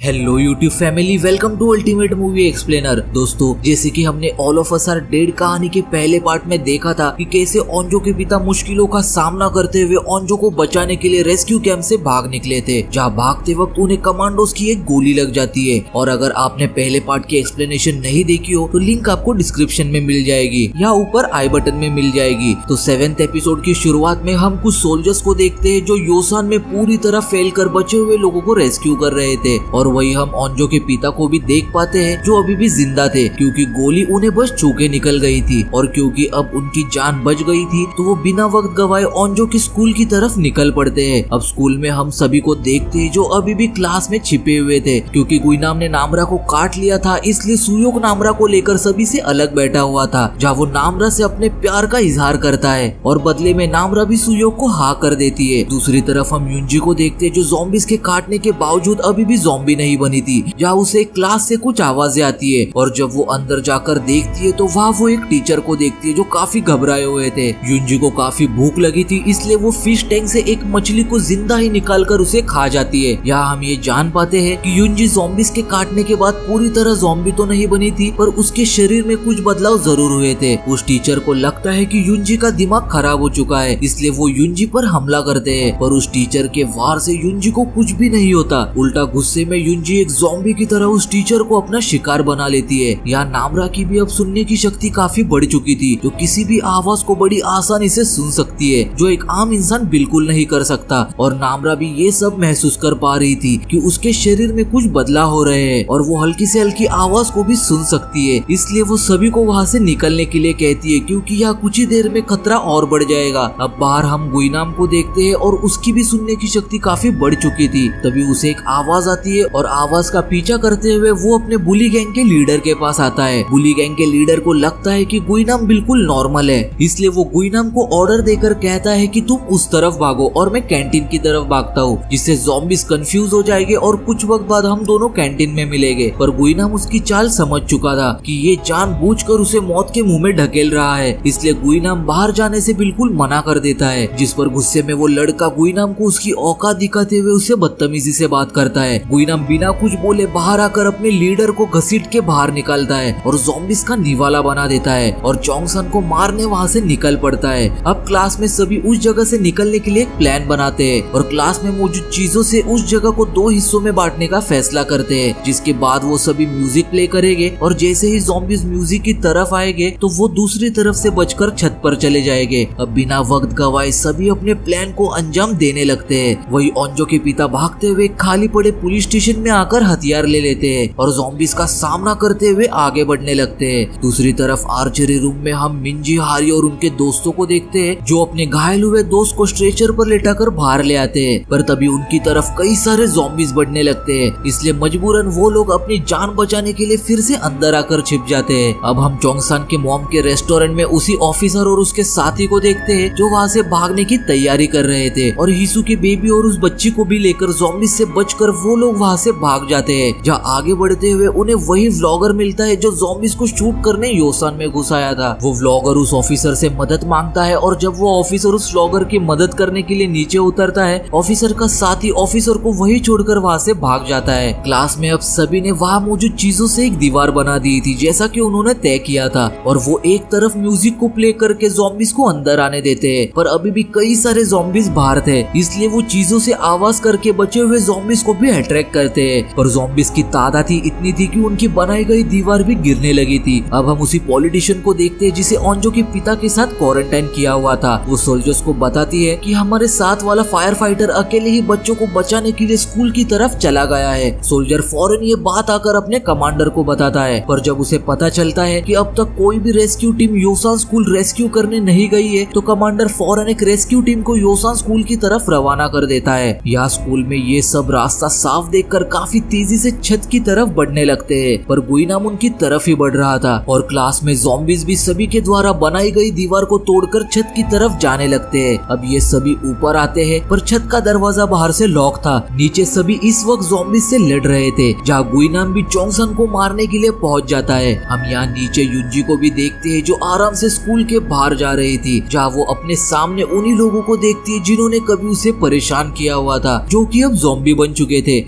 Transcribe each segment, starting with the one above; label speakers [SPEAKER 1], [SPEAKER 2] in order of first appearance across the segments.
[SPEAKER 1] Hello YouTube family, welcome to ultimate movie explainer. दोस्तों, जैसे कि हमने all of us are dead कहानी के पहले पार्ट में देखा था कि कैसे ओंजो के पिता मुश्किलों का सामना करते हुए ओंजो को बचाने के लिए रेस्क्यू कैंप से भाग निकले थे, जहां भागते वक्त उन्हें कमांडोज की एक गोली लग जाती है। और अगर आपने पहले पार्ट की एक्सप्लेनेशन नहीं देखी हो तो लिंक आपको डिस्क्रिप्शन में मिल जाएगी या ऊपर आई बटन में मिल जाएगी। तो 7th एपिसोड की शुरुआत में हम कुछ सोल्जर्स को देखते हैं जो योसान में पूरी तरह फेल कर बचे हुए लोगों को रेस्क्यू कर रहे थे। और वही हम ओंजो के पिता को भी देख पाते हैं जो अभी भी जिंदा थे, क्योंकि गोली उन्हें बस छू के निकल गई थी। और क्योंकि अब उनकी जान बच गई थी तो वो बिना वक्त गवाए ओंजो के स्कूल की तरफ निकल पड़ते हैं। अब स्कूल में हम सभी को देखते हैं जो अभी भी क्लास में छिपे हुए थे, क्योंकि गुइनाम ने नामरा को काट लिया था, इसलिए सुयोक नामरा को लेकर सभी से अलग बैठा हुआ था, जहाँ वो नामरा से अपने प्यार का इजहार करता है और बदले में नामरा भी सुयोक को हाँ कर देती है। दूसरी तरफ हम युंजी को देखते हैं जो ज़ॉम्बीज़ के काटने के बावजूद अभी भी ज़ॉम्बी नहीं बनी थी, जहाँ उसे क्लास से कुछ आवाजें आती है। और जब वो अंदर जाकर देखती है तो वहाँ वो एक टीचर को देखती है जो काफी घबराए हुए थे। युंजी को काफी भूख लगी थी, इसलिए वो फिश टैंक से एक मछली को जिंदा ही निकालकर उसे खा जाती है। यहाँ हम ये जान पाते हैं कि युंजी ज़ॉम्बीज़ के काटने के बाद पूरी तरह ज़ॉम्बी तो नहीं बनी थी, पर उसके शरीर में कुछ बदलाव जरूर हुए थे। उस टीचर को लगता है कि युंजी का दिमाग खराब हो चुका है, इसलिए वो युंजी पर हमला करते हैं। पर उस टीचर के वार से युंजी को कुछ भी नहीं होता। उल्टा गुस्से में युंजी एक ज़ॉम्बी की तरह उस टीचर को अपना शिकार बना लेती है। यहाँ नामरा की भी अब सुनने की शक्ति काफी बढ़ चुकी थी, जो किसी भी आवाज को बड़ी आसानी से सुन सकती है, जो एक आम इंसान बिल्कुल नहीं कर सकता। और नामरा भी ये सब महसूस कर पा रही थी कि उसके शरीर में कुछ बदलाव हो रहे हैं और वो हल्की से हल्की आवाज को भी सुन सकती है। इसलिए वो सभी को वहाँ से निकलने के लिए कहती है, क्योंकि यहाँ कुछ ही देर में खतरा और बढ़ जाएगा। अब बाहर हम गुइनाम को देखते हैं और उसकी भी सुनने की शक्ति काफी बढ़ चुकी थी। तभी उसे एक आवाज आती है और आवाज का पीछा करते हुए वो अपने बुली गैंग के लीडर के पास आता है। बुली गैंग के लीडर को लगता है कि गुइनाम बिल्कुल नॉर्मल है, इसलिए वो गुइनाम को ऑर्डर देकर कहता है कि तुम उस तरफ भागो और मैं कैंटीन की तरफ भागता हूँ, जिससे ज़ॉम्बीज़ कंफ्यूज हो जाएंगे और कुछ वक्त बाद हम दोनों कैंटीन में मिलेंगे। पर गुइनाम उसकी चाल समझ चुका था कि ये जानबूझकर उसे मौत के मुंह में ढकेल रहा है, इसलिए गुइनाम बाहर जाने से बिल्कुल मना कर देता है। जिस पर गुस्से में वो लड़का गुइनाम को उसकी औकात दिखाते हुए उसे बदतमीजी से बात करता है। गुइनाम बिना कुछ बोले बाहर आकर अपने लीडर को घसीट के बाहर निकालता है और ज़ॉम्बीज़ का निवाला बना देता है और चोंगसन को मारने वहाँ से निकल पड़ता है। अब क्लास में सभी उस जगह से निकलने के लिए एक प्लान बनाते हैं और क्लास में मौजूद चीजों से उस जगह को 2 हिस्सों में बांटने का फैसला करते हैं, जिसके बाद वो सभी म्यूजिक प्ले करेंगे और जैसे ही ज़ॉम्बीज़ म्यूजिक की तरफ आएंगे तो वो दूसरी तरफ से बचकर छत पर चले जाएंगे। अब बिना वक्त गवाए सभी अपने प्लान को अंजाम देने लगते हैं। वही ओंजो के पिता भागते हुए खाली पड़े पुलिस स्टेशन में आकर हथियार ले लेते हैं और ज़ॉम्बीज़ का सामना करते हुए आगे बढ़ने लगते हैं। दूसरी तरफ आर्चरी रूम में हम मिंजी, हारी और उनके दोस्तों को देखते हैं जो अपने घायल हुए दोस्त को स्ट्रेचर पर लेटाकर बाहर ले आते हैं। पर तभी उनकी तरफ कई सारे ज़ॉम्बीज़ बढ़ने लगते हैं, इसलिए मजबूरन वो लोग अपनी जान बचाने के लिए फिर से अंदर आकर छिप जाते हैं। अब हम चोंगसान के मॉम के रेस्टोरेंट में उसी ऑफिसर और उसके साथी को देखते हैं जो वहाँ से भागने की तैयारी कर रहे थे और हिसू के बेबी और उस बच्ची को भी लेकर ज़ॉम्बीज़ से बचकर वो लोग वहाँ से भाग जाते हैं। जहाँ आगे बढ़ते हुए उन्हें वही व्लॉगर मिलता है जो ज़ॉम्बीज़ को शूट करने योसान में घुस आया था। वो व्लॉगर उस ऑफिसर से मदद मांगता है और जब वो ऑफिसर उस व्लॉगर की मदद करने के लिए नीचे उतरता है, ऑफिसर का साथी ऑफिसर को वही छोड़कर वहाँ से भाग जाता है। क्लास में अब सभी ने वहाँ मौजूद चीजों से एक दीवार बना दी थी जैसा कि उन्होंने तय किया था और वो एक तरफ म्यूजिक को प्ले करके ज़ॉम्बीज़ को अंदर आने देते हैं। पर अभी भी कई सारे ज़ॉम्बीज़ बाहर थे, इसलिए वो चीजों से आवाज करके बचे हुए ज़ॉम्बीज़ को भी अट्रैक्ट करते हैं। पर ज़ॉम्बीज़ की तादाद ही इतनी थी कि उनकी बनाई गई दीवार भी गिरने लगी थी। अब हम उसी पॉलिटिशियन को देखते हैं जिसे ओंजो के पिता के साथ क्वारंटाइन किया हुआ था। वो सोल्जर्स को बताती है कि हमारे साथ वाला फायर फाइटर अकेले ही बच्चों को बचाने के लिए स्कूल की तरफ चला गया है। सोल्जर फौरन ये बात आकर अपने कमांडर को बताता है, पर जब उसे पता चलता है कि अब तक कोई भी rescue team Yosan school rescue करने नहीं गई है, तो कमांडर फौरन एक रेस्क्यू टीम को योसान स्कूल की तरफ रवाना कर देता है। यहाँ स्कूल में ये सब रास्ता साफ देखकर काफी तेजी से छत की तरफ बढ़ने लगते हैं, पर गुइनाम उनकी तरफ ही बढ़ रहा था और क्लास में ज़ॉम्बीज़ भी सभी के द्वारा बनाई गई दीवार को तोड़कर छत की तरफ जाने लगते हैं। अब ये सभी ऊपर आते हैं, पर छत का दरवाजा बाहर से लॉक था। नीचे सभी इस वक्त ज़ॉम्बीज़ से लड़ रहे थे, जहाँ गुइनाम भी चोंगसन को मारने के लिए पहुंच जाता है। हम यहाँ नीचे युंजी को भी देखते हैं जो आराम से स्कूल के बाहर जा रही थी, जहाँ वो अपने सामने उन्हीं लोगों को देखती है जिन्होंने कभी उसे परेशान किया हुआ था, जो कि अब ज़ॉम्बी बन चुके थे। पर युंजी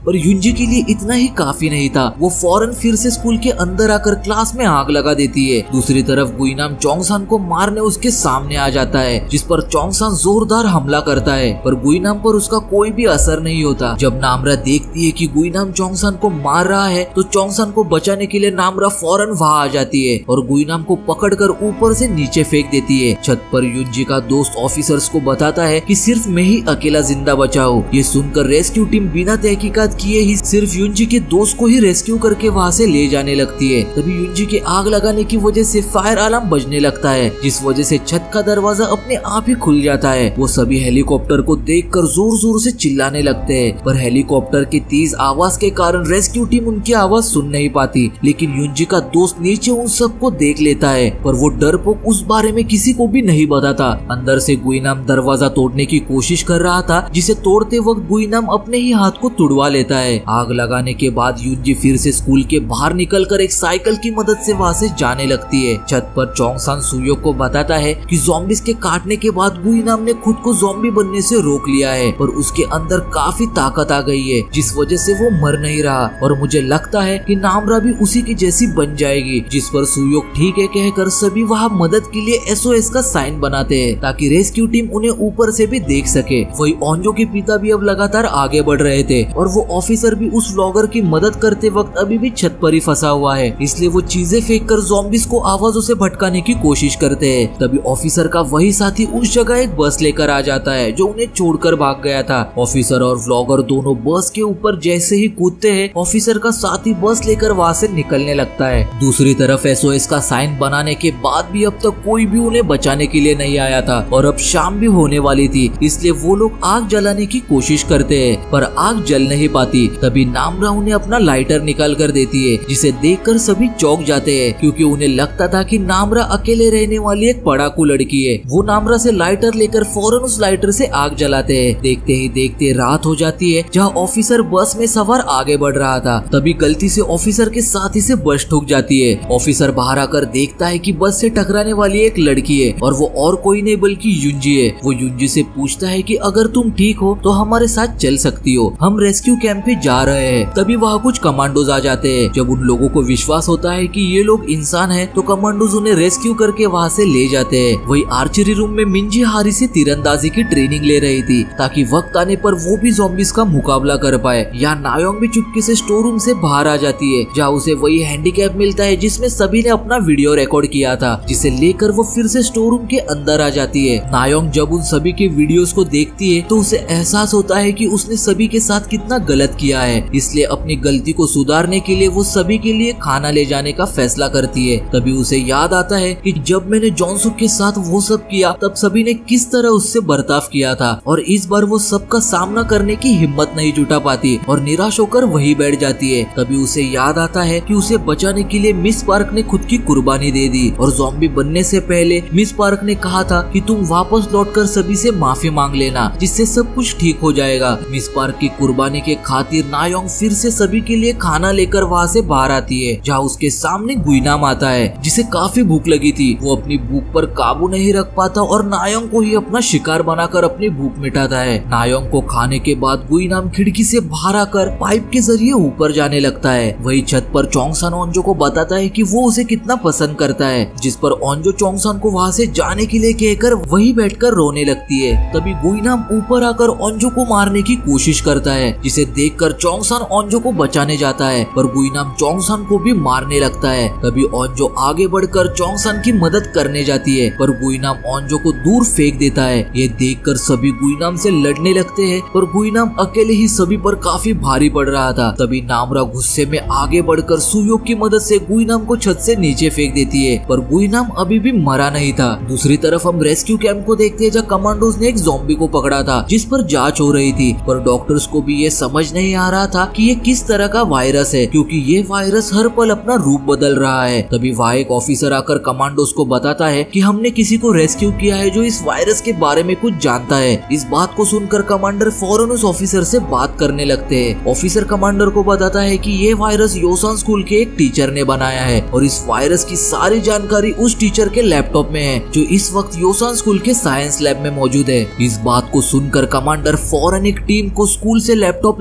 [SPEAKER 1] युंजी के लिए इतना ही काफी नहीं था। वो फौरन फिर से स्कूल के अंदर आकर क्लास में आग लगा देती है। दूसरी तरफ गुइनाम चोंगसान को मारने उसके सामने आ जाता है, जिस पर चोंगसान जोरदार हमला करता है, पर गुइनाम पर उसका कोई भी असर नहीं होता। जब नामरा देखती है कि गुइनाम चोंगसान को मार रहा है तो चोंगसान को बचाने के लिए नामरा फौरन वहां आ जाती है और गुइनाम को पकड़कर ऊपर से नीचे फेंक देती है। छत पर युंजी का दोस्त ऑफिसर्स को बताता है कि सिर्फ मैं ही अकेला जिंदा बचा हूँ। ये सुनकर रेस्क्यू टीम बिना तहकीकात किए ही सिर्फ युंजी के दोस्त को ही रेस्क्यू करके वहाँ से ले जाने लगती है। तभी युंजी के आग लगाने की वजह से फायर अलार्म बजने लगता है, जिस वजह से छत का दरवाजा अपने आप ही खुल जाता है। वो सभी हेलीकॉप्टर को देखकर जोर जोर से चिल्लाने लगते हैं, पर हेलीकॉप्टर की तेज आवाज के कारण रेस्क्यू टीम उनकी आवाज सुन नहीं पाती। लेकिन युंजी का दोस्त नीचे उन सबको देख लेता है, पर वो डरपोक उस बारे में किसी को भी नहीं बताता। अंदर से गुइनाम दरवाजा तोड़ने की कोशिश कर रहा था, जिसे तोड़ते वक्त गुइनाम अपने ही हाथ को तुड़वा लेता है। आग लगाने के बाद युंजी फिर से स्कूल के बाहर निकलकर एक साइकिल की मदद से वहाँ से जाने लगती है। छत पर चोंगसान सुयोक को बताता है कि ज़ॉम्बीज के काटने के बाद गुइनाम ने खुद को ज़ॉम्बी बनने से रोक लिया है, पर उसके अंदर काफी ताकत आ गई है, जिस वजह से वो मर नहीं रहा और मुझे लगता है कि नामरा भी उसी की जैसी बन जाएगी। जिस पर सुयोक ठीक है कहकर सभी वहाँ मदद के लिए SOS का साइन बनाते हैं ताकि रेस्क्यू टीम उन्हें ऊपर से भी देख सके। वही ओंजो के पिता भी अब लगातार आगे बढ़ रहे थे और वो ऑफिसर भी उस व्लॉगर की मदद करते वक्त अभी भी छत पर ही फंसा हुआ है, इसलिए वो चीजें फेंक कर ज़ॉम्बीज को आवाजों से भटकाने की कोशिश करते हैं। तभी ऑफिसर का वही साथी उस जगह एक बस लेकर आ जाता है जो उन्हें छोड़कर भाग गया था। ऑफिसर और व्लॉगर दोनों बस के ऊपर जैसे ही कूदते हैं, ऑफिसर का साथी बस लेकर वहाँ से निकलने लगता है। दूसरी तरफ SOS का साइन बनाने के बाद भी अब तक कोई भी उन्हें बचाने के लिए नहीं आया था और अब शाम भी होने वाली थी, इसलिए वो लोग आग जलाने की कोशिश करते हैं, पर आग जल नहीं पाती। तभी नामरा उन्हें अपना लाइटर निकाल कर देती है, जिसे देखकर सभी चौंक जाते हैं क्योंकि उन्हें लगता था कि नामरा अकेले रहने वाली एक पढ़ाकू लड़की है। वो नामरा से लाइटर लेकर फौरन उस लाइटर से आग जलाते हैं। देखते ही देखते रात हो जाती है। जहाँ ऑफिसर बस में सवार आगे बढ़ रहा था, तभी गलती से ऑफिसर के साथी से बस ठुक जाती है। ऑफिसर बाहर आकर देखता है कि बस से टकराने वाली एक लड़की है और वो और कोई नहीं बल्कि युंजी है। वो युंजी से पूछता है कि अगर तुम ठीक हो तो हमारे साथ चल सकती हो, हम रेस्क्यू कैंप पे जा रहे हैं। तभी वहाँ कुछ कमांडोज आ जाते हैं। जब उन लोगों को विश्वास होता है कि ये लोग इंसान हैं, तो कमांडोज उन्हें रेस्क्यू करके वहाँ से ले जाते हैं। वही आर्चरी रूम में मिंजी हारी से तीरंदाजी की ट्रेनिंग ले रही थी ताकि वक्त आने पर वो भी ज़ॉम्बीज का मुकाबला कर पाए। यहाँ नायोंग भी चुपके से स्टोर रूम से बाहर आ जाती है, जहाँ उसे वही हैंडीकैप मिलता है जिसमें सभी ने अपना वीडियो रिकॉर्ड किया था, जिसे लेकर वो फिर से स्टोर रूम के अंदर आ जाती है। नायोंग जब उन सभी के वीडियोस को देखती है तो उसे एहसास होता है कि उसने सभी के साथ कितना गलत किया है, इसलिए अपनी गलती को सुधारने के लिए वो सभी के लिए खाना ले जाने का फैसला करती है। तभी उसे याद आता है कि जब मैंने जॉनसुक के साथ वो सब किया तब सभी ने किस तरह उससे बर्ताव किया था, और इस बार वो सबका सामना करने की हिम्मत नहीं जुटा पाती और निराश होकर वहीं बैठ जाती है। तभी उसे याद आता है कि उसे बचाने के लिए मिस पार्क ने खुद की कुर्बानी दे दी और ज़ॉम्बी बनने से पहले मिस पार्क ने कहा था कि तुम वापस लौटकर सभी से माफी मांग लेना, जिससे सब कुछ ठीक हो जाएगा। मिस पार्क की कुर्बानी के खातिर नायोंग फिर से सभी के लिए खाना लेकर वहाँ से बाहर आती है, जहाँ उसके सामने गुइनाम आता है, जिसे काफी भूख लगी थी। वो अपनी भूख पर काबू नहीं रख पाता और नायोंग को ही अपना शिकार बनाकर अपनी भूख मिटाता है। नायोंग को खाने के बाद गुइनाम खिड़की से बाहर आकर पाइप के जरिए ऊपर जाने लगता है। वही छत पर चोंगसान ओंजो को बताता है कि वो उसे कितना पसंद करता है, जिस पर ओंजो चोंगसान को वहाँ से जाने के लिए कहकर वही बैठकर रोने लगती है। तभी गुइनाम ऊपर आकर ओंजो को मारने की कोशिश करता है, जिसे देखकर चोंगसान ओंजो को बचाने जाता है, पर गुइनाम चोंगसान को भी मारने लगता है। तभी ओंजो आगे बढ़कर चोंगसान की मदद करने जाती है, पर गुइनाम ओंजो को दूर फेंक देता है। ये देखकर सभी गुइनाम से लड़ने लगते हैं, पर गुइनाम अकेले ही सभी पर काफी भारी पड़ रहा था। तभी नामरा गुस्से में आगे बढ़कर सुयोक की मदद से गुइनाम को छत से नीचे फेंक देती है, पर गुइनाम अभी भी मरा नहीं था। दूसरी तरफ हम रेस्क्यू कैंप को देखते हैं, जहाँ कमांडोज ने एक ज़ॉम्बी को पकड़ा था जिस पर जांच हो रही थी, पर डॉक्टर्स को भी ये समझ नहीं आ रहा था कि ये किस तरह का वायरस है, क्योंकि ये वायरस हर पल अपना रूप बदल रहा है। तभी वहाँ एक ऑफिसर आकर कमांडोज को बताता है कि हमने किसी को रेस्क्यू किया है जो इस वायरस के बारे में कुछ जानता है। इस बात को सुनकर कमांडर फौरन उस ऑफिसर से बात करने लगते हैं। ऑफिसर कमांडर को बताता है कि ये वायरस योसान स्कूल के एक टीचर ने बनाया है और इस वायरस की सारी जानकारी उस टीचर के लैपटॉप में है, जो इस वक्त योसान स्कूल के साइंस लैब में मौजूद है। इस बात को सुनकर कमांडर फौरन एक टीम को स्कूल से लैपटॉप लाने का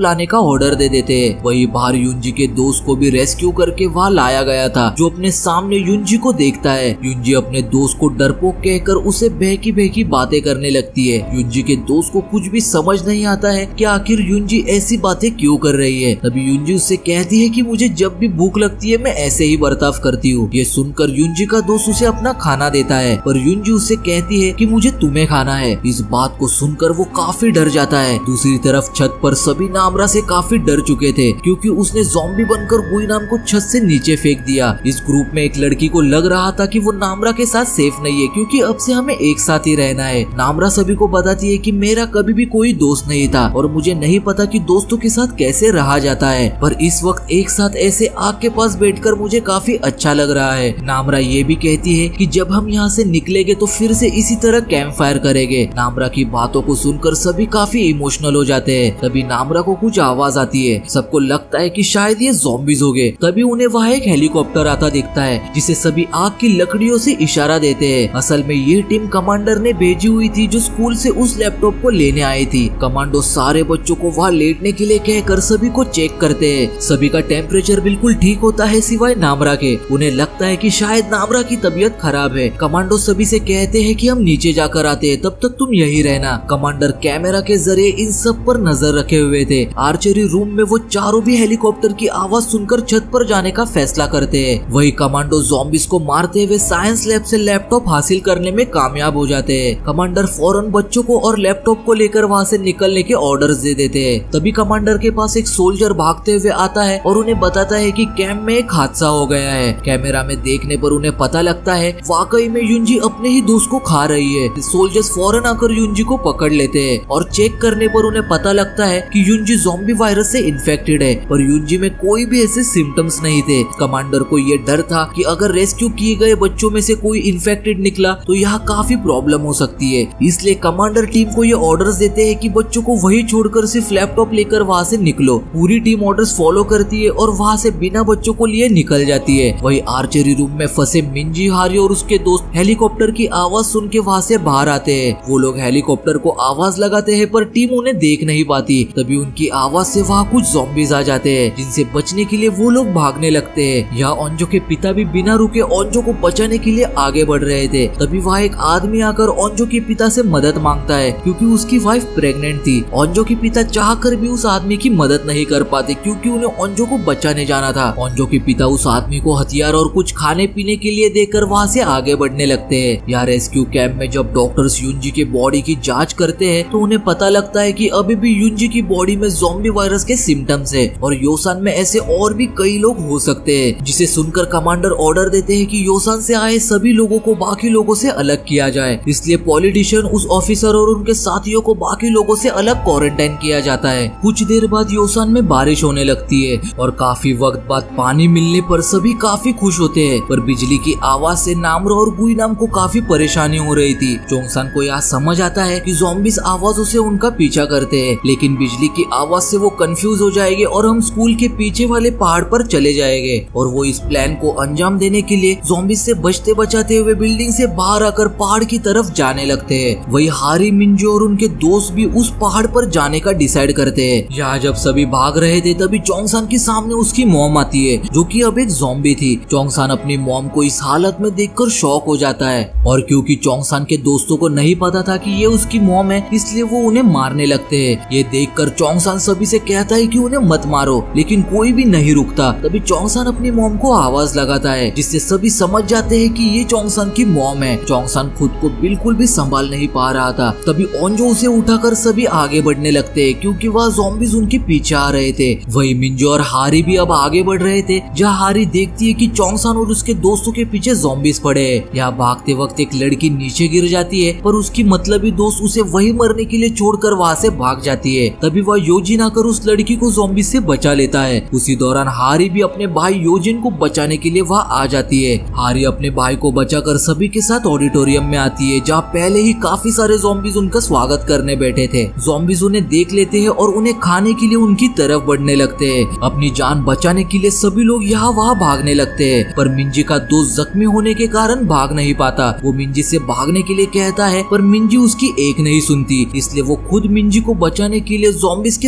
[SPEAKER 1] ऑर्डर दे देते हैं। वही बाहर युंजी के दोस्त को भी रेस्क्यू करके वहाँ लाया गया था, जो अपने सामने युंजी को देखता है। युंजी अपने दोस्त को डरपोक कहकर उसे बहकी बहकी बातें करने लगती है। युंजी के दोस्त को कुछ भी समझ नहीं आता है कि आखिर युंजी ऐसी बातें क्यों कर रही है। तभी युंजी उससे कहती है कि मुझे जब भी भूख लगती है मैं ऐसे ही बर्ताव करती हूँ। ये सुनकर युंजी का दोस्त उसे अपना खाना देता है, पर युंजी उससे कहती है कि मुझे तुम्हें खाना है। इस बात को सुनकर वो काफी डर जाता है। दूसरी तरफ छत पर सभी नामरा से काफी डर चुके थे, क्योंकि उसने ज़ॉम्बी बनकर गुइनाम को छत से नीचे फेंक दिया। इस ग्रुप में एक लड़की को लग रहा था कि वो नामरा के साथ सेफ नहीं है, क्योंकि अब से हमें एक साथ ही रहना है। नामरा सभी को बताती है कि मेरा कभी भी कोई दोस्त नहीं था और मुझे नहीं पता कि दोस्तों के साथ कैसे रहा जाता है, पर इस वक्त एक साथ ऐसे आग के पास बैठकर मुझे काफी अच्छा लग रहा है। नामरा ये भी कहती है कि जब हम यहाँ से निकलेंगे तो फिर से इसी तरह कैंप फायर करेंगे। नामरा की बातों को सुनकर सभी काफी इमोशनल हो जाते हैं। तभी नामरा को कुछ आवाज आती है। सबको लगता है कि शायद ये ज़ॉम्बीज हो गए। तभी उन्हें वहाँ एक हेलीकॉप्टर आता दिखता है, जिसे सभी आग की लकड़ियों से इशारा देते हैं। असल में ये टीम कमांडर ने भेजी हुई थी, जो स्कूल से उस लैपटॉप को लेने आई थी। कमांडो सारे बच्चों को वहाँ लेटने के लिए कहकर सभी को चेक करते हैं। सभी का टेम्परेचर बिल्कुल ठीक होता है सिवाय नामरा के। उन्हें लगता है कि शायद नामरा की तबीयत खराब है। कमांडो सभी से कहते हैं कि हम नीचे जाकर आते हैं, तब तक तुम यही रहना। कमांडर कैमरा के जरिए इन सब पर नजर रखे हुए थे। आर्चरी रूम में वो चारों भी हेलीकॉप्टर की आवाज सुनकर छत पर जाने का फैसला करते हैं। वही कमांडो ज़ॉम्बीज को मारते हुए साइंस लैब से लैपटॉप हासिल करने में कामयाब हो जाते हैं। कमांडर फौरन बच्चों को और लैपटॉप को लेकर वहाँ से निकलने के ऑर्डर्स दे देते हैं। तभी कमांडर के पास एक सोल्जर भागते हुए आता है और उन्हें बताता है कि कैंप में एक हादसा हो गया है। कैमरा में देखने पर उन्हें पता लगता है वाकई में युंजी अपने ही दोस्त को खा रही है। सोल्जर्स फौरन आकर युंजी को पकड़ लेते हैं और चेक करने पर उन्हें पता लगता है कि युंजी ज़ॉम्बी वायरस से इन्फेक्टेड है, पर युंजी में कोई भी ऐसे सिम्टम्स नहीं थे। कमांडर को ये डर था कि अगर रेस्क्यू किए गए बच्चों में से कोई इन्फेक्टेड निकला तो यहाँ काफी प्रॉब्लम हो सकती है। इसलिए कमांडर टीम को ये ऑर्डर्स देते हैं कि बच्चों को वही छोड़कर सिर्फ लैपटॉप लेकर वहाँ से निकलो। पूरी टीम ऑर्डर्स फॉलो करती है और वहाँ से बिना बच्चों को लिए निकल जाती है। वही आर्चरी रूम में फंसे मिंजी, हारी और उसके दोस्त हेलीकॉप्टर की आवाज सुन के वहाँ से बाहर आते हैं। वो लोग हेलीकॉप्टर को आवाज लगाते हैं, पर टीम उन्हें देख नहीं पाती। तभी उनकी आवाज से वहाँ कुछ ज़ॉम्बीज आ जाते हैं, जिनसे बचने के लिए वो लोग भागने लगते हैं। यहाँ ओंजो के पिता भी बिना रुके ओंजो को बचाने के लिए आगे बढ़ रहे थे। तभी वहाँ एक आदमी आकर ओंजो के पिता से मदद मांगता है, क्योंकि उसकी वाइफ प्रेग्नेंट थी। ओंजो के पिता चाहकर भी उस आदमी की मदद नहीं कर पाते, क्योंकि उन्हें ओंजो को बचाने जाना था। ओंजो के पिता उस आदमी को हथियार और कुछ खाने पीने के लिए देकर वहाँ से आगे बढ़ने लगते हैं। यहाँ रेस्क्यू कैंप में जब डॉक्टर्स युंजी के बॉडी की जांच करते हैं तो उन्हें पता लगता है कि अभी भी युंजी की बॉडी में ज़ॉम्बी वायरस के सिम्टम्स है और योसान में ऐसे और भी कई लोग हो सकते हैं। जिसे सुनकर कमांडर ऑर्डर देते हैं कि योसान से आए सभी लोगों को बाकी लोगों से अलग किया जाए। इसलिए पॉलिटिशियन, उस ऑफिसर और उनके साथियों को बाकी लोगों से अलग क्वारंटाइन किया जाता है। कुछ देर बाद योसान में बारिश होने लगती है और काफी वक्त बाद पानी मिलने पर सभी काफी खुश होते हैं, पर बिजली की आवाज से नामरा और गुइनाम को काफी परेशानी हो रही थी। चोंगसान को यह समझ आता है कि ज़ॉम्बीज आवाजों से उनका पीछा करते हैं, लेकिन बिजली की आवाज से वो कंफ्यूज हो जाएंगे और हम स्कूल के पीछे वाले पहाड़ पर चले जाएंगे। और वो इस प्लान को अंजाम देने के लिए ज़ॉम्बीज से बचते बचाते हुए बिल्डिंग से बाहर आकर पहाड़ की तरफ जाने लगते हैं। वही हारी, मिंजो और उनके दोस्त भी उस पहाड़ पर जाने का डिसाइड करते हैं। यहाँ जब सभी भाग रहे थे तभी चोंगसान के सामने उसकी मॉम आती है, जो कि अब एक ज़ॉम्बी थी। चोंगसान अपनी मॉम को इस हालत में देखकर शॉक हो जाता है, और क्योंकि चोंगसान के दोस्तों को नहीं पता था कि ये उसकी मॉम है, इसलिए वो उन्हें मारने लगते हैं। ये देखकर चोंगसान सभी से कहता है कि उन्हें मत मारो, लेकिन कोई भी नहीं रुकता। तभी चोंगसान अपनी मॉम को आवाज लगाता है, जिससे सभी समझ जाते हैं कि ये चोंगसान की मॉम है। चोंगसान खुद को बिल्कुल भी संभाल नहीं पा रहा था। तभी ओंजो उसे उठाकर सभी आगे बढ़ने लगते हैं, क्योंकि वह ज़ॉम्बीज उनके पीछे आ रहे थे। वही मिंजो और हारी भी अब आगे बढ़ रहे थे। जहाँ हारी देखती है कि चोंगसान और उसके दोस्तों के पीछे ज़ॉम्बीज पड़े हैं। यहाँ भागते वक्त एक लड़की नीचे गिर जाती है, पर उसकी मतलबी दोस्त उसे वही मरने के लिए छोड़कर वहाँ से भाग जाती है। तभी वह योजिन आकर उस लड़की को ज़ॉम्बीज से बचा लेता है। उसी दौरान हारी भी अपने भाई योजिन को बचाने के लिए वहाँ आ जाती है। हारी अपने भाई को बचाकर सभी के साथ ऑडिटोरियम में आती है, जहाँ पहले ही काफी सारे ज़ॉम्बीज उनका स्वागत करने बैठे थे। ज़ॉम्बीज उन्हें देख लेते हैं और उन्हें खाने के लिए उनकी तरफ बढ़ने लगते हैं। अपनी जान बचाने के लिए सभी लोग यहाँ वहाँ भागने लगते हैं, पर मिंजी का दोस्त जख्मी होने के कारण भाग नहीं पाता। वो मिंजी से भागने के लिए कहता है, पर मिंजी उसकी एक नहीं सुनती। इसलिए वो खुद मिंजी को बचाने के लिए ज़ॉम्बीज के सामने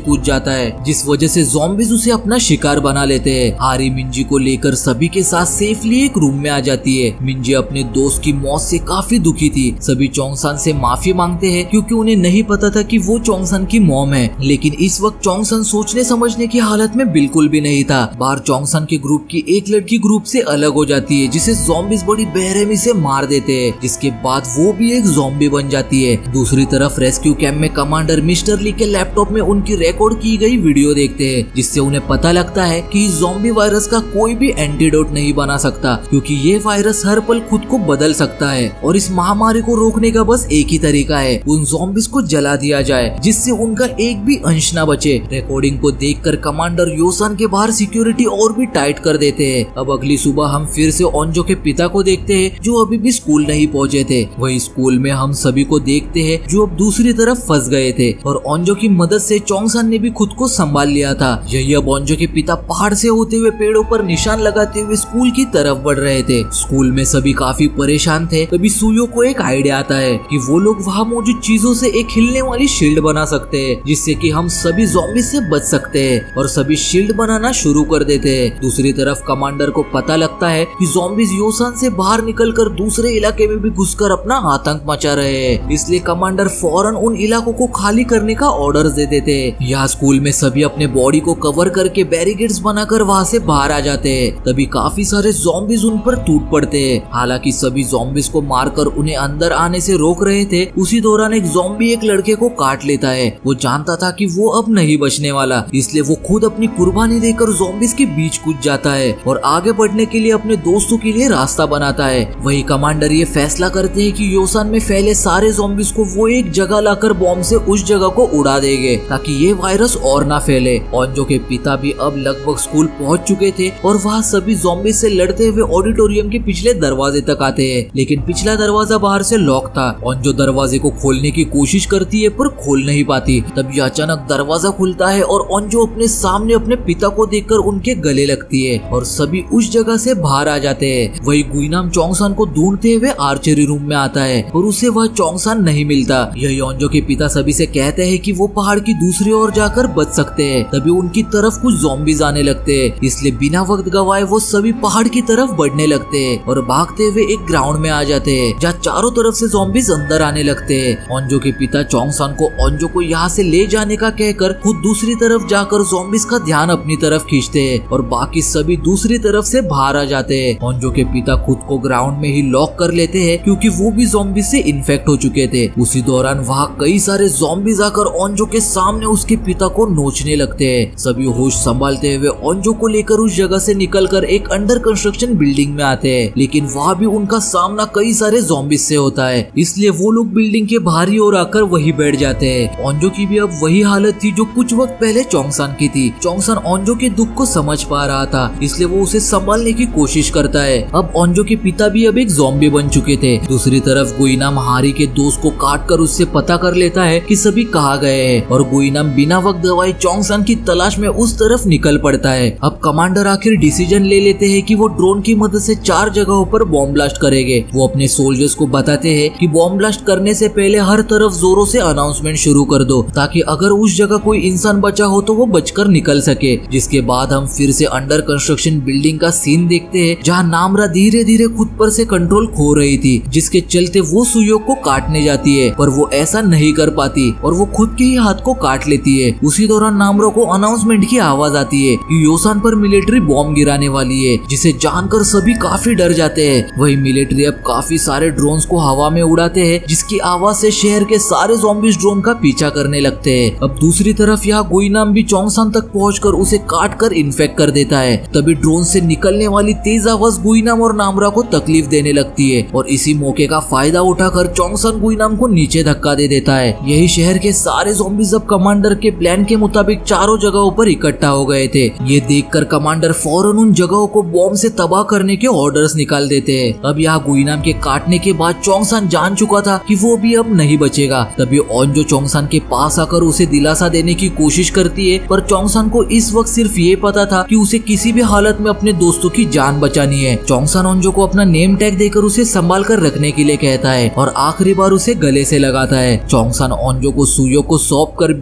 [SPEAKER 1] कूद जाता है, जिस वजह से ज़ॉम्बीज उसे अपना शिकार बना लेते हैं। हारी मिंजी को लेकर सभी के साथ सेफली एक रूम में आ जाती है। मिंजी अपने दोस्त की मौत से काफी दुखी थी। सभी चोंगसान से माफी मांगते हैं क्योंकि उन्हें नहीं पता था कि वो चोंगसान की मॉम है, लेकिन इस वक्त चोंगसान सोचने समझने की हालत में बिल्कुल भी नहीं था। बाहर चोंगसान के ग्रुप की एक लड़की ग्रुप से अलग हो जाती है, जिसे ज़ॉम्बीज बड़ी बेरहमी से मार देते हैं, जिसके बाद वो भी एक ज़ॉम्बी बन जाती है। दूसरी तरफ रेस्क्यू कैंप में कमांडर मिस्टर ली के लैपटॉप में उनकी रिकॉर्ड की गई वीडियो देखते हैं, जिससे उन्हें पता लगता है कि इस ज़ॉम्बी वायरस का कोई भी एंटीडोट नहीं बना सकता, क्योंकि ये वायरस हर पल खुद को बदल सकता है और इस महामारी को रोकने का बस एक ही तरीका है, उन ज़ॉम्बीज को जला दिया जाए, जिससे उनका एक भी अंश न बचे। रिकॉर्डिंग को देखकर कमांडर योसान के बाहर सिक्योरिटी और भी टाइट कर देते हैं। अब अगली सुबह हम फिर से ओंजो के पिता को देखते हैं, जो अभी भी स्कूल नहीं पहुंचे थे। वही स्कूल में हम सभी को देखते हैं जो अब दूसरी तरफ फंस गए थे, और ओंजो की मदद से चोंगसान ने भी खुद को संभाल लिया था। यही अब ओंजो के पिता पहाड़ से होते हुए पेड़ों पर निशान लगाते हुए स्कूल की तरफ बढ़ रहे थे। स्कूल में सभी काफी परेशान थे। तभी सुयो को एक आइडिया आता है कि वो लोग वहाँ मौजूद चीजों से एक हिलने वाली शील्ड बना सकते हैं, जिससे कि हम सभी ज़ॉम्बी से बच सकते हैं, और सभी शील्ड बनाना शुरू कर देते हैं। दूसरी तरफ कमांडर को पता लगता है कि ज़ॉम्बीज योसान से बाहर निकलकर दूसरे इलाके में भी घुसकर अपना आतंक मचा रहे हैं, इसलिए कमांडर फौरन उन इलाकों को खाली करने का ऑर्डर दे देते हैं। यहाँ स्कूल में सभी अपने बॉडी को कवर करके बैरिकेड्स बनाकर वहाँ से बाहर आ जाते हैं। तभी काफी सारे ज़ॉम्बीज उन पर टूट पड़ते हैं। हालांकि सभी ज़ॉम्बीज को मारकर उन्हें अंदर आने से रोक रहे थे। उसी दौरान एक ज़ॉम्बी एक लड़के को काट लेता है। वो जानता था कि वो अब नहीं बचने वाला, इसलिए वो खुद अपनी कुर्बानी देकर ज़ॉम्बीज के बीच कूद जाता है और आगे बढ़ने के लिए अपने दोस्तों के लिए रास्ता बनाता है। वही कमांडर ये फैसला करते हैं कि योसान में फैले सारे ज़ॉम्बीज को वो एक जगह लाकर बॉम्ब से उस जगह को उड़ा देंगे, ताकि ये वायरस और ना फैले। ओंजो के पिता भी अब लगभग स्कूल पहुंच चुके थे और वहाँ सभी ज़ॉम्बीज से लड़ते हुए ऑडिटोरियम के पिछले दरवाजे तक आते हैं, लेकिन पिछला दरवाजा बाहर से लॉक था। ओंजो दरवाजे को खोलने की कोशिश करती है पर खोल नहीं पाती। तभी अचानक दरवाजा खुलता है और ओंजो अपने सामने अपने पिता को देखकर उनके गले लगती है और सभी उस जगह से बाहर आ जाते हैं। वही गुइनाम चोंगसान को ढूंढते हुए आर्चरी रूम में आता है और उसे वह चोंगसान नहीं मिलता। यही ओंजो के पिता सभी से कहते हैं कि वो पहाड़ की दूसरी ओर जाकर बच सकते हैं। तभी उनकी तरफ कुछ ज़ॉम्बीज आने लगते हैं, इसलिए बिना वक्त गवाए वो सभी पहाड़ की तरफ बढ़ने लगते हैं और भागते हुए एक ग्राउंड में आ जाते हैं, जहाँ चारों तरफ से ज़ॉम्बीज अंदर आने लगते हैं। ओंजो के पिता चोंगसान को ओंजो को यहाँ से ले जाने का कहकर खुद दूसरी तरफ जाकर ज़ॉम्बीज का ध्यान अपनी तरफ खींचते हैं और बाकी सभी दूसरी तरफ से बाहर आ जाते हैं। ओंजो के पिता खुद को ग्राउंड में ही लॉक कर लेते हैं, क्योंकि वो भी ज़ॉम्बीज से इन्फेक्ट हो चुके थे। उसी दौरान वहाँ कई सारे ज़ॉम्बीज आकर ओंजो के सामने उसके पिता को नोचने लगते हैं। सभी होश संभालते हुए ओंजो को लेकर उस जगह से निकलकर एक अंडर कंस्ट्रक्शन बिल्डिंग में आते हैं, लेकिन वहाँ भी उनका सामना कई सारे ज़ॉम्बीज से होता है, इसलिए वो लोग बिल्डिंग के बाहरी ओर आकर वही बैठ जाते हैं। ओंजो की भी अब वही हालत थी जो कुछ वक्त पहले चोंगसान की थी। चोंगसान ओंजो के दुख को समझ पा रहा था, इसलिए वो उसे संभालने की कोशिश करता है। अब ओंजो के पिता भी अब एक ज़ॉम्बी बन चुके थे। दूसरी तरफ गुइनाम हारी के दोस्त को काट कर उससे पता कर लेता है कि सभी कहाँ गए हैं और गुइनाम बिना वक्त गवाए चोंगसान की तलाश में उस तरफ निकल पड़ता है। अब कमांडर आखिर डिसीजन ले लेते हैं कि वो ड्रोन की मदद से 4 जगहों पर बॉम्ब ब्लास्ट करेंगे। वो अपने सोल्जर्स को बताते हैं कि बॉम्ब ब्लास्ट करने से पहले हर तरफ जोरों से अनाउंसमेंट शुरू कर दो, ताकि अगर उस जगह कोई इंसान बचा हो तो वो बचकर निकल सके। जिसके बाद हम फिर से अंडर कंस्ट्रक्शन बिल्डिंग का सीन देखते हैं, जहाँ नामरा धीरे धीरे खुद पर से कंट्रोल खो रही थी, जिसके चलते वो सुयो को काटने जाती है, पर वो ऐसा नहीं कर पाती और वो खुद के ही हाथ को काट लेती है। उसी दौरान नामरो को अनाउंसमेंट की आवाज आती है कि योसान पर मिलिट्री बॉम्ब गिराने वाली है, जिसे जानकर सभी काफी डर जाते हैं। वही मिलिट्री अब काफी सारे ड्रोन्स को हवा में उड़ाते हैं, जिसकी आवाज से शहर के सारे ज़ॉम्बीज ड्रोन का पीछा करने लगते हैं। अब दूसरी तरफ यहाँ गुइनाम भी चोंगसान तक पहुंचकर उसे काट कर इन्फेक्ट कर देता है। तभी ड्रोन से निकलने वाली तेज आवाज गुइनाम और नामरा को तकलीफ देने लगती है और इसी मौके का फायदा उठाकर चोंगसान गुइनाम को नीचे धक्का दे देता है। यही शहर के सारे ज़ॉम्बीज अब कमांडर के प्लान के मुताबिक चारों जगहों पर इकट्ठा हो गए थे। ये देखकर कमांडर फौरन उन जगहों को बॉम्ब से तबाह करने के ऑर्डर्स निकाल देते हैं। अब यहाँ गुइनाम के काटने के बाद चोंगसान जान चुका था कि वो भी अब नहीं बचेगा। तभी ओंजो चोंगसान के पास आकर उसे दिलासा देने की कोशिश करती है, पर चोंगसान को इस वक्त सिर्फ ये पता था कि उसे किसी भी हालत में अपने दोस्तों की जान बचानी है। चोंगसान ओंजो को अपना नेम टैग देकर उसे संभाल कर रखने के लिए कहता है और आखिरी बार उसे गले से लगाता है। चोंगसान ओंजो को सुयो को सौंप कर बिल्डिंग के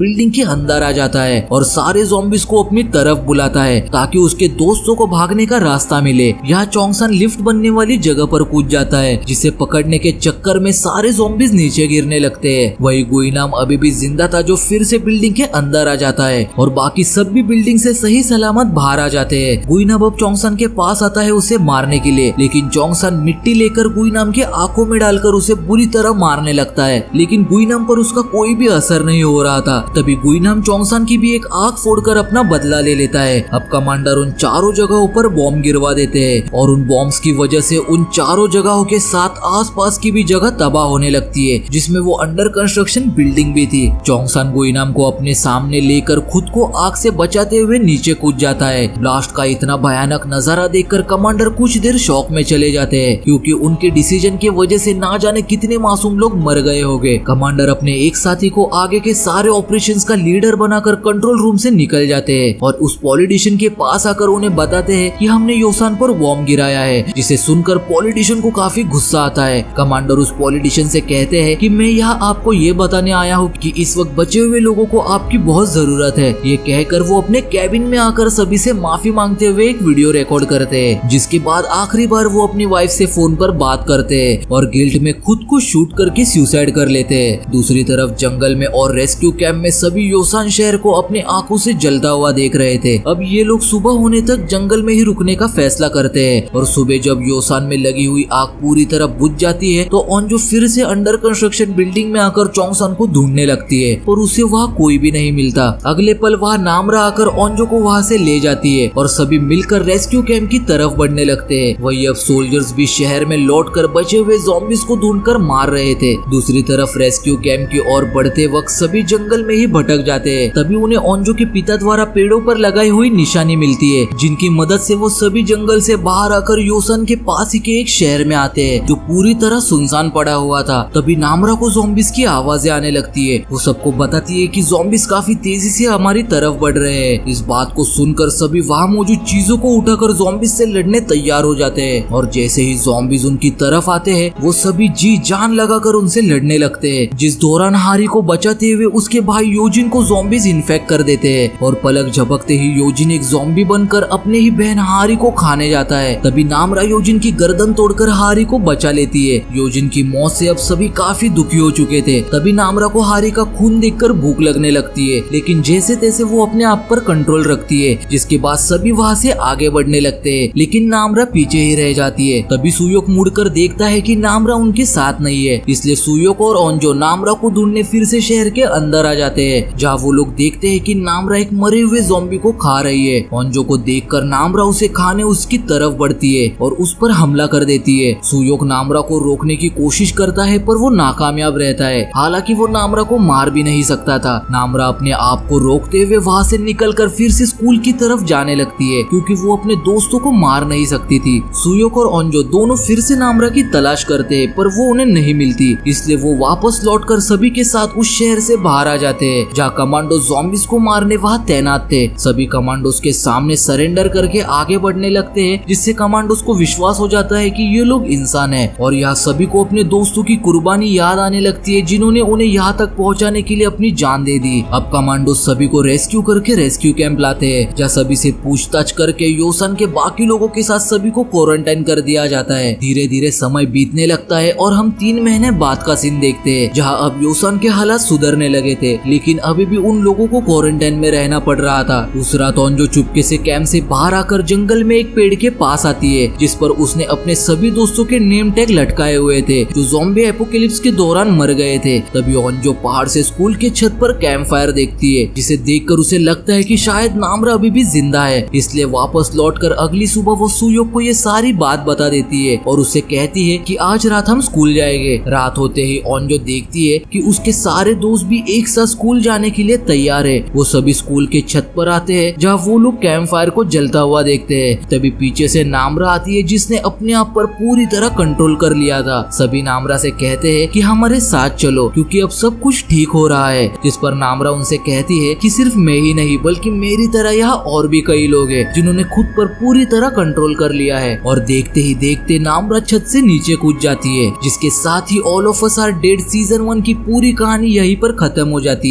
[SPEAKER 1] अंदर आ जाता है और सारे ज़ॉम्बीज़ को अपनी तरफ बुलाता है ताकि उसके दोस्तों को भागने का रास्ता मिले। यहाँ चोंगसन लिफ्ट बनने वाली जगह पर कूद जाता है जिसे पकड़ने के चक्कर में सारे ज़ॉम्बीज़ नीचे गिरने लगते हैं। वही गुइनाम अभी भी जिंदा था जो फिर से बिल्डिंग के अंदर आ जाता है और बाकी सब भी बिल्डिंग से सही सलामत बाहर आ जाते हैं। गुइनाम अब चोंगसन के पास आता है उसे मारने के लिए, लेकिन चोंगसन मिट्टी लेकर गुइनाम के आंखों में डालकर उसे बुरी तरह मारने लगता है, लेकिन गुइनाम पर उसका कोई भी असर नहीं हो रहा था। तभी गुइनाम चोंगसन की भी एक आंख फोड़कर अपना बदला ले लेता है। अब कमांडर उन चारों जगहों पर बॉम्ब गिरवा देते हैं और उन बॉम्ब्स की वजह से उन चारों जगहों के साथ आसपास की भी जगह तबाह होने लगती है, जिसमें वो अंडर कंस्ट्रक्शन बिल्डिंग भी थी। चोंगसन गुइनाम को अपने सामने लेकर खुद को आग से बचाते हुए नीचे कूद जाता है। ब्लास्ट का इतना भयानक नजारा देखकर कमांडर कुछ देर शॉक में चले जाते हैं, क्योंकि उनके डिसीजन की वजह से ना जाने कितने मासूम लोग मर गए होंगे। कमांडर अपने एक साथी को आगे के सारे ऑपरेशंस का लीडर बनाकर कंट्रोल रूम से निकल जाते हैं और उस पॉलिटिशियन के पास आकर उन्हें बताते हैं कि हमने योसान पर बॉम्ब गिराया है, जिसे सुनकर पॉलिटिशियन को काफी गुस्सा आता है। कमांडर उस पॉलिटिशियन से कहते हैं कि मैं यहाँ आपको ये बताने आया हूँ कि इस वक्त बचे हुए लोगों को आपकी बहुत जरूरत है। ये कहकर वो अपने कैबिन में आकर सभी से माफी मांगते हुए एक वीडियो रिकॉर्ड करते हैं, जिसके बाद आखिरी बार वो अपनी वाइफ से फोन पर बात करते हैं और गिल्ट में खुद को शूट करके सुसाइड कर लेते हैं। दूसरी तरफ जंगल में और रेस्क्यू कैंप में सभी योसान शहर को अपने आंखों से जलता हुआ देख रहे थे। अब ये लोग सुबह होने तक जंगल में ही रुकने का फैसला करते हैं और सुबह जब योसान में लगी हुई आग पूरी तरह बुझ जाती है तो ओंजो फिर से अंडर कंस्ट्रक्शन बिल्डिंग में आकर चोंगसन को ढूंढने लगती है और उसे वहाँ कोई भी नहीं मिलता। अगले पल वहाँ नामरा आकर ओंजो को वहाँ से ले जाती है और सभी मिलकर रेस्क्यू कैंप की तरफ बढ़ने लगते हैं। वही अब सोल्जर्स भी शहर में लौटकर बचे हुए ज़ॉम्बीज़ को ढूंढकर मार रहे थे। दूसरी तरफ रेस्क्यू कैंप की ओर बढ़ते वक्त सभी जंगल में ही भटक जाते हैं। तभी उन्हें ओंजो के पिता द्वारा पेड़ों पर लगाई हुई निशानी मिलती है, जिनकी मदद से वो सभी जंगल से बाहर आकर योसन के पास ही के एक शहर में आते हैं जो पूरी तरह सुनसान पड़ा हुआ था। तभी नामरा को ज़ॉम्बीज़ की आवाजें आने लगती है। वो सबको बताती है कि ज़ॉम्बीज़ काफी तेजी से हमारी तरफ बढ़ रहे हैं। इस बात को सुनकर सभी वहाँ मौजूद चीजों को उठाकर ज़ॉम्बीज़ से लड़ने तैयार हो जाते हैं और जैसे ही ज़ॉम्बीज़ उनकी तरफ आते हैं वो सभी जी जान लगाकर उनसे लड़ने लगते हैं, जिस दौरान हारी को बचाते हुए उसके भाई योजिन को ज़ॉम्बीज़ इन्फेक्ट कर देते हैं और पलक झपकते ही योजिन एक ज़ॉम्बी बनकर अपने ही बहन हारी को खाने जाता है। तभी नामरा योजिन की गर्दन तोड़कर हारी को बचा लेती है। योजिन की मौत से अब सभी काफी दुखी हो चुके थे। तभी नामरा को हारी का खून देखकर भूख लगने लगती है, लेकिन जैसे तैसे वो अपने आप पर कंट्रोल रखती है, जिसके बाद सभी वहाँ से आगे बढ़ने लगते हैं, लेकिन नामरा पीछे ही रह जाती है। तभी सुयोक मुड़कर देखता है कि नामरा उनके साथ नहीं है, इसलिए सुयोक और ओंजो नामरा को ढूंढने फिर से शहर के अंदर आ जाते हैं, जहाँ वो लोग देखते हैं कि नामरा एक मरे हुए ज़ॉम्बी को खा रही है। ओंजो को देखकर नामरा उसे खाने उसकी तरफ बढ़ती है और उस पर हमला कर देती है। सुयोक नामरा को रोकने की कोशिश करता है पर वो नाकामयाब रहता है। हालांकि वो नामरा को मार भी नहीं सकता था। नामरा अपने आप को रोकते हुए वहाँ से निकलकर फिर से स्कूल की तरफ जाने लगती है, क्योंकि वो अपने दोस्तों को मार नहीं सकती थी। सुयोक और ओंजो दोनों फिर से नामरा की तलाश करते हैं पर वो उन्हें नहीं मिलती, इसलिए वो वापस लौटकर सभी के साथ उस शहर से बाहर आ जाते हैं, जहाँ कमांडो ज़ॉम्बीज़ को मारने वहाँ तैनात थे। सभी कमांडोज के सामने सरेंडर करके आगे बढ़ने लगते हैं, जिससे कमांडोज को विश्वास हो जाता है कि ये लोग इंसान हैं और यहाँ सभी को अपने दोस्तों की कुर्बानी याद आने लगती है, जिन्होंने उन्हें यहाँ तक पहुँचाने के लिए अपनी जान दे दी। अब कमांडोज सभी को रेस्क्यू करके रेस्क्यू कैंप लाते हैं, जहाँ सभी से पूछताछ करके योसन के बाकी लोगों के साथ सभी को क्वारंटाइन कर दिया जाता है। धीरे धीरे समय बीतने लगता है और हम 3 महीने बाद का सीन देखते हैं, जहाँ अब योसन के हालात सुधरने लगे थे, लेकिन अभी भी उन लोगों को क्वारंटाइन में रहना पड़ रहा था। उस रात ओंजो चुपके से कैंप से बाहर आकर जंगल में एक पेड़ के पास आती है, जिस पर उसने अपने सभी दोस्तों के नेम टैग लटकाए हुए थे जो ज़ॉम्बी एपोकैलिप्स के दौरान मर गए थे। तभी ओंजो पहाड़ से स्कूल के छत पर कैंप फायर देखती है, जिसे देखकर उसे लगता है कि शायद नामरा अभी भी जिंदा है, इसलिए वापस लौटकर अगली सुबह वो सुयोक को ये सारी बात बता देती है और उससे कहती है कि आज रात हम स्कूल जाएंगे। रात होते ही ओंजो देखती है कि उसके सारे दोस्त भी एक साथ स्कूल जाने के लिए तैयार है। वो सभी स्कूल के छत पर आते हैं, जहाँ वो लोग कैंप फायर को जलता हुआ देखते हैं। तभी पीछे से नामरा आती है, जिसने अपने आप पर पूरी तरह कंट्रोल कर लिया था। सभी नामरा से कहते हैं कि हमारे साथ चलो, क्योंकि अब सब कुछ ठीक हो रहा है। जिस पर नामरा उनसे कहती है कि सिर्फ मैं ही नहीं बल्कि मेरी तरह यहाँ और भी कई लोग हैं जिन्होंने खुद पर पूरी तरह कंट्रोल कर लिया है। और देखते ही देखते नामरा छत से नीचे कूद जाती है, जिसके साथ ही all of us are dead season 1 की पूरी कहानी यहीं पर खत्म हो जाती है। दोस्तों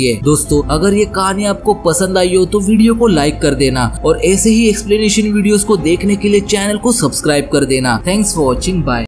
[SPEAKER 1] दोस्तों अगर ये कहानी आपको पसंद आई हो तो वीडियो को लाइक कर देना और ऐसे ही एक्सप्लेनेशन वीडियोस को देखने के लिए चैनल को सब्सक्राइब कर देना। Thanks for watching, bye.